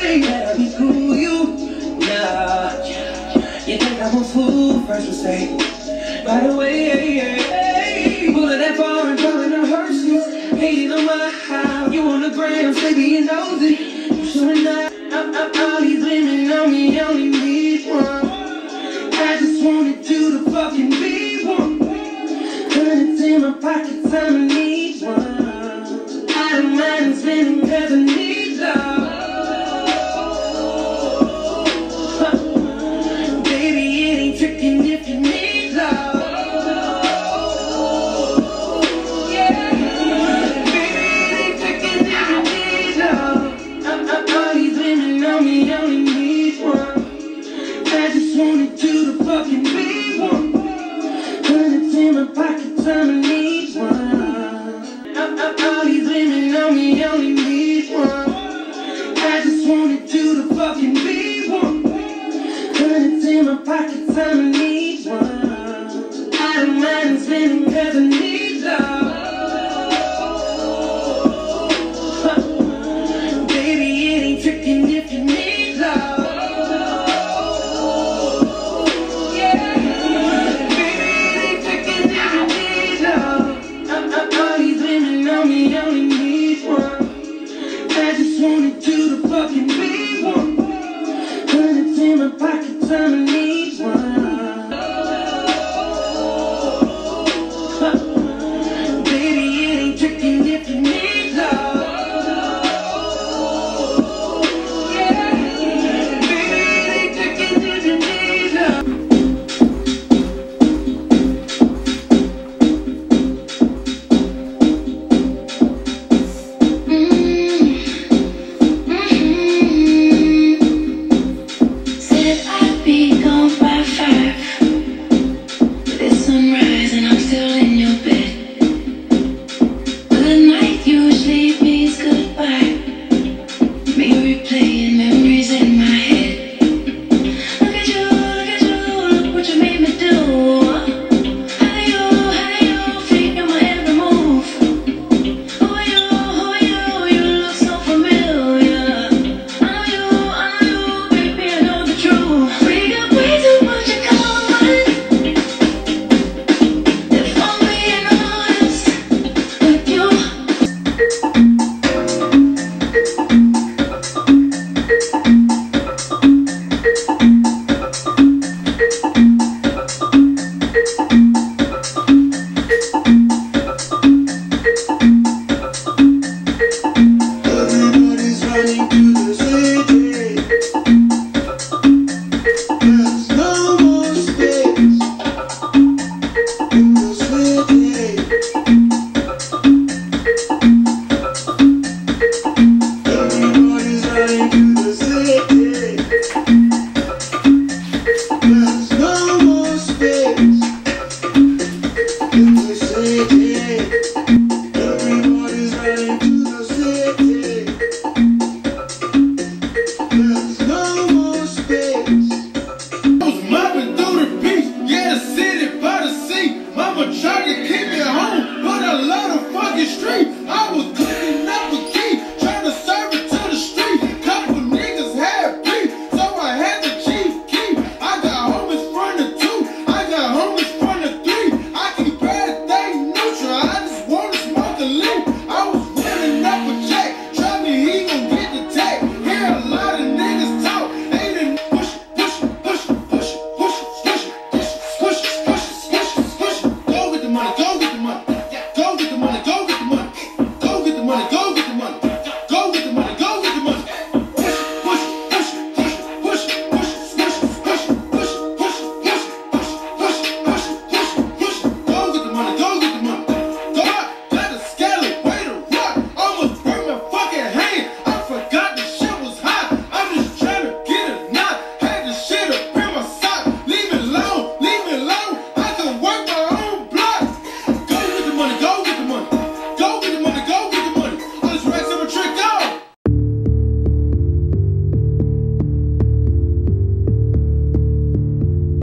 way that I be cool you. Nah, you think I'm a fool? First mistake. By the way, pulling that bar and calling her Hershey's. Hating on my how you on the gram, stay being nosy. You shouldn't not. All these women on me only need one. I just wanted you to fucking be one. Hundreds in my pocket, time I need one. I don't mind spending 'cause I need love. Baby, it ain't tricking if you need love. Yeah, baby, it ain't tricking if you need love. All these women on me only need one. I just wanted you to fucking be one. Hundreds in my pocket, time I need one. All these women on me only need one. I just wanted you to fucking be one. Hundreds in my pocket, time I need one. I don't mind spending 'cause I need love. Baby, it ain't tricking if you need love. Yeah, baby, it ain't tricking if you need love. All these women on me only need one. I just wanted you to fucking be one. Hundreds in my pocket, time I need one. Baby, it ain't tricking if you need love. Yeah, baby, it ain't tricking if you need love. Said I'd be gone by 5. But it's sunrise and I'm still in your bed. Good night usually means goodbye. Me replaying memories in my head. Look at you, look what you made me do. How do you feel my every move? Who are you, you look so familiar. I know you, baby, I know the truth. We got way too much in common. If I'm being honest with you. Everybody's running to the city. There's no more space in the city. Everybody's running to the city.